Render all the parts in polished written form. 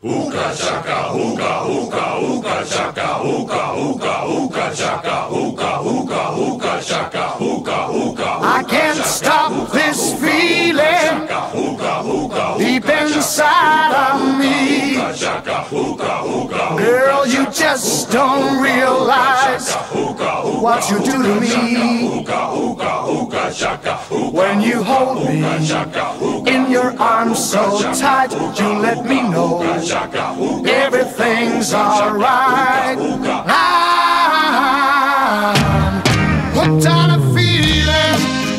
Hookah chaka, hookah, hookah, hookah chaka, hookah, hookah, hookah chaka, hookah, hookah, hookah chaka, hookah, hookah. I can't stop this feeling deep inside of me. Girl, you just don't realize what you do to me. When you hold me in your arms so tight, you let me know everything's alright. I'm hooked on a feeling,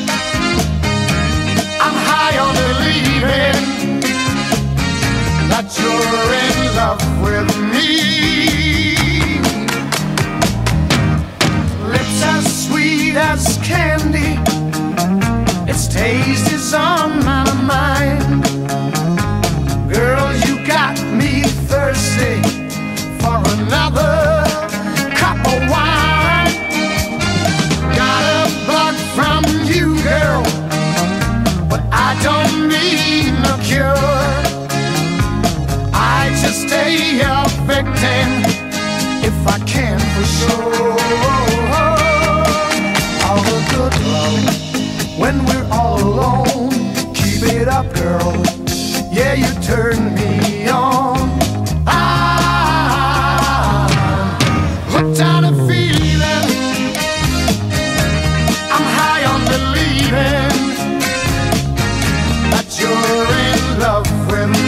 I'm high on believing that you're in love with me. Lips as sweet as candy, its taste is on my mind. Girl, you got me thirsty for another cup of wine. Got a bug from you, girl, but I don't need no cure. I just stay a victim if I can for sure. All the good love when we're all alone. Keep it up, girl. Yeah, you turn me on. I'm hooked on a feeling, I'm high on believing that you're in love with me.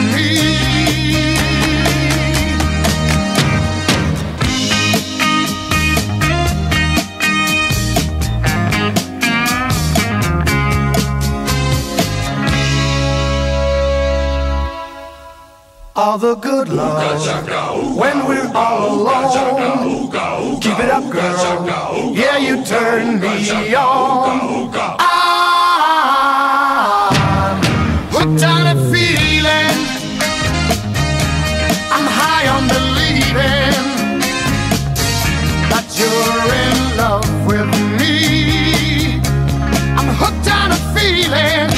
All the good love when we're all alone. Keep it up, girl. Yeah, you turn me on. I'm hooked on a feeling, I'm high on believing that you're in love with me. I'm hooked on a feeling,